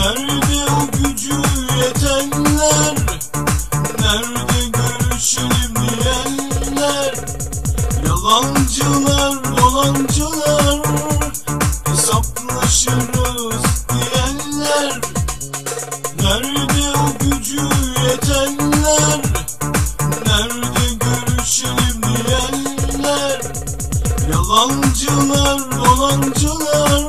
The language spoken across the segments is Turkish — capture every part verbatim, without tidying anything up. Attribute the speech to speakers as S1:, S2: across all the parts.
S1: Nerede o gücü yetenler? Nerede görüşelim diyenler? Yalancılar, dolancılar, hesaplaşırız diyenler. Nerede o gücü yetenler? Nerede görüşelim diyenler? Yalancılar, dolancılar,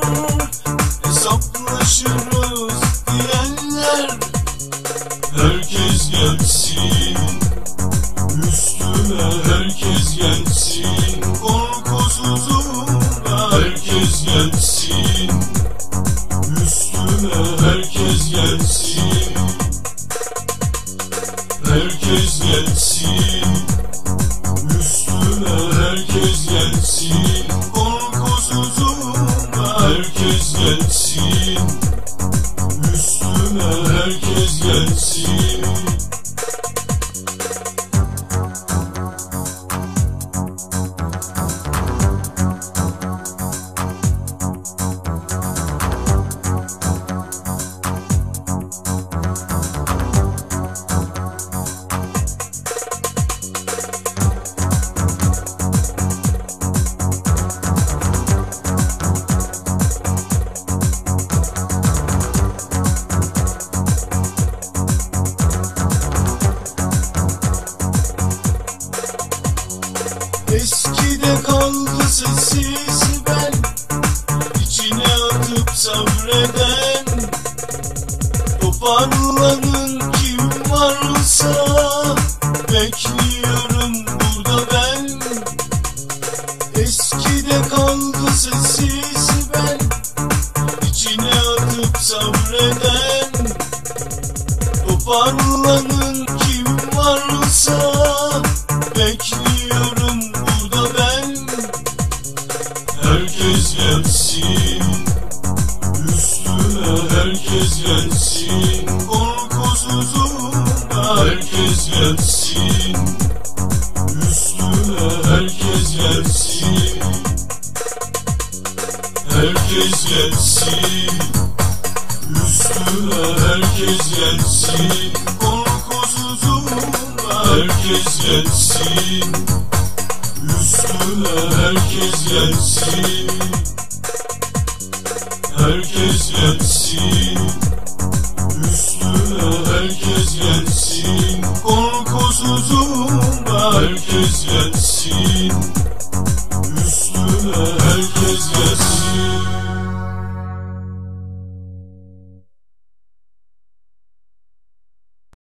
S1: hesaplaşırız diyenler. Herkes gelsin üstüme, herkes gelsin korkusuzum. Herkes gelsin üstüme, herkes gelsin. Herkes gelsin üstüme, herkes gelsin korkusuzum. Herkes gelsin üstüme, herkes gelsin. Eskide kaldı sessiz ben, içine atıp sabreden. Toparlanın kim varsa, bekliyorum burada ben. Eskide kaldı sessiz ben, içine atıp sabreden. Toparlanın kim varsa, bekliyorum burada ben. Herkes gelsin üstüme, herkes gelsin korkusuzum. Herkes gelsin üstüme, herkes gelsin. Herkes gelsin üstüme, herkes gelsin korkusuzum. Herkes gelsin üstüme, herkes gelsin. Herkes gelsin üstüme, herkes gelsin korkusuzum. Herkes gelsin üstüme,